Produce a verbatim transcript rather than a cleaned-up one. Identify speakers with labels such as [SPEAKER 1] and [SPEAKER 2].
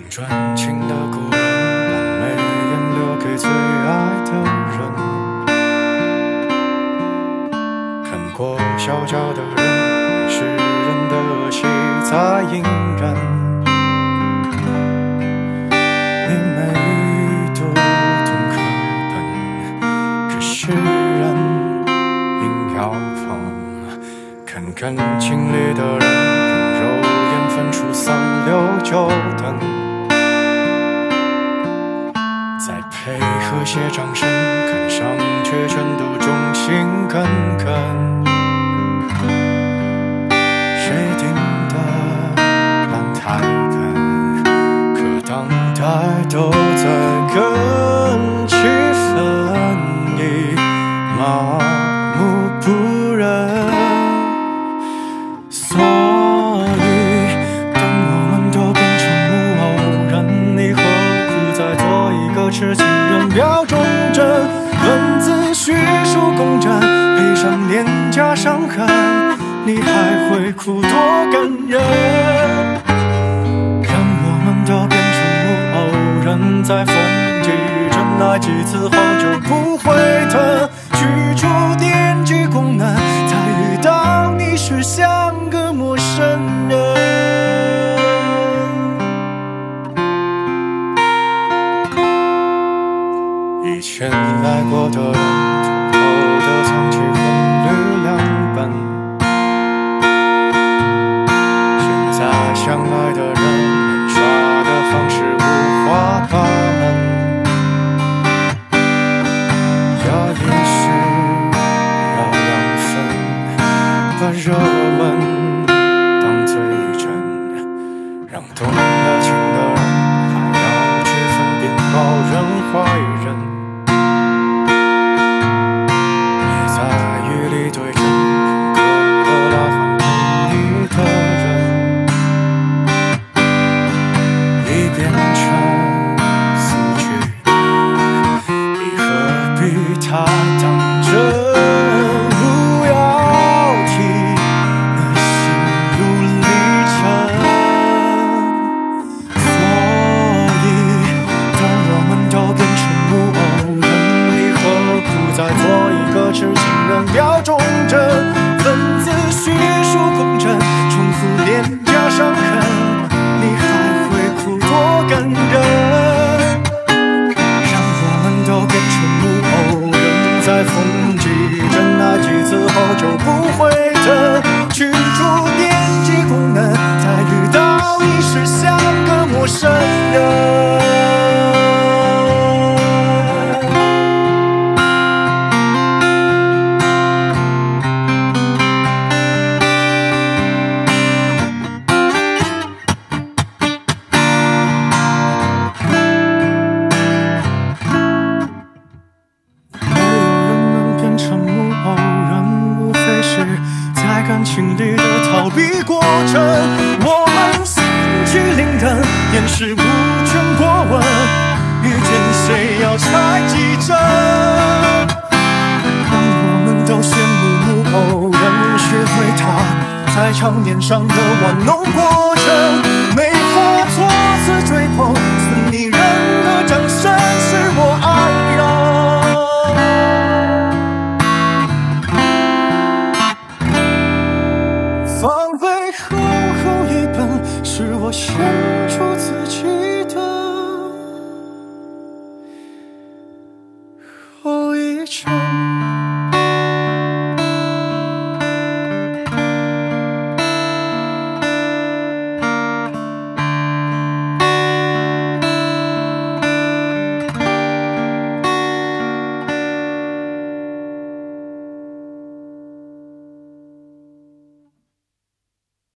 [SPEAKER 1] 专情的故人，把眉眼留给最爱的人。看过小脚的人，是人的恶习在隐忍。你每读懂课本，可是人硬要碰。看感情里的人，用肉眼分出三六九等。再配合些掌声，看上去全都忠心耿耿。谁定的烂台本，可当代都在跟气氛，已麻木不仁。所以当我们都变成木偶人，你何不再做一个痴情人，表忠贞，文字叙述公正，配上廉价伤痕，你还会哭多感人。让我们都变成木偶人，在风几真爱几次后就不会疼，去除电击功能，再遇到你时像个陌生人。以前来过的人，偷偷地藏起红绿两本。现在相爱的人，没耍的方式五花八门。要饮食，要养分，把热吻当最真，让懂了情的人还要去分辨好人坏人。对阵可乐来换陪你的人，已变成死去，你何必他当真？不要提那心路历程。所以当我们都变成木偶人，你何不再做一个痴情人，表忠贞，文字叙述公正，重复廉价伤痕，你还会哭多感人。让我们都变成木偶人，在风几真爱几次后就不会疼，去除电击功能，再遇到你时像个陌生人。感情里的逃避过程，我们三句灵灯，掩饰无权过问，遇见谁要猜忌着。当我们都羡慕木偶人，学会他在场面上的玩弄过程，没法错次追捧，似你人的掌声是我爱人。放背厚厚一本，是我献出自己的后遗症。